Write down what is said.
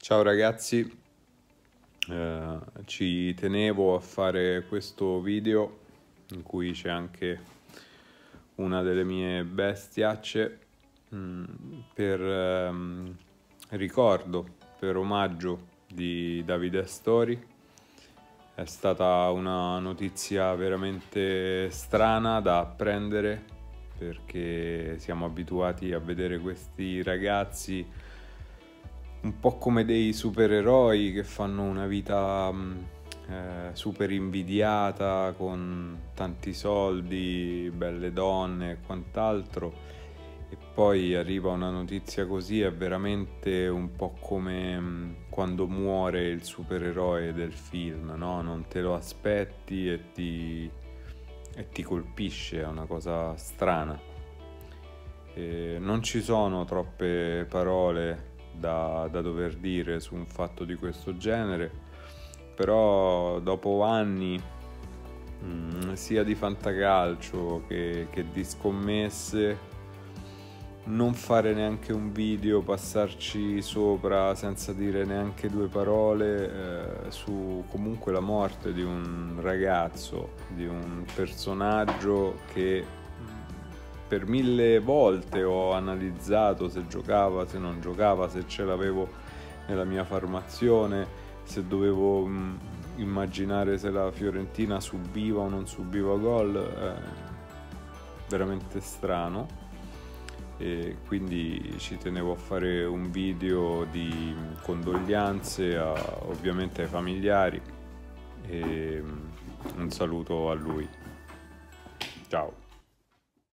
Ciao ragazzi, ci tenevo a fare questo video in cui c'è anche una delle mie bestiacce per ricordo, per omaggio di Davide Astori. È stata una notizia veramente strana da apprendere, perché siamo abituati a vedere questi ragazzi un po' come dei supereroi che fanno una vita super invidiata, con tanti soldi, belle donne e quant'altro, e poi arriva una notizia così. È veramente un po' come quando muore il supereroe del film, no? Non te lo aspetti e ti colpisce, è una cosa strana. Non ci sono troppe parole da dover dire su un fatto di questo genere, però dopo anni sia di fantacalcio che di scommesse, non fare neanche un video, passarci sopra senza dire neanche due parole su comunque la morte di un ragazzo, di un personaggio che per 1000 volte ho analizzato se giocava, se non giocava, se ce l'avevo nella mia formazione, se dovevo immaginare se la Fiorentina subiva o non subiva gol. Veramente strano, e quindi ci tenevo a fare un video di condoglianze ovviamente ai familiari, e un saluto a lui. Ciao.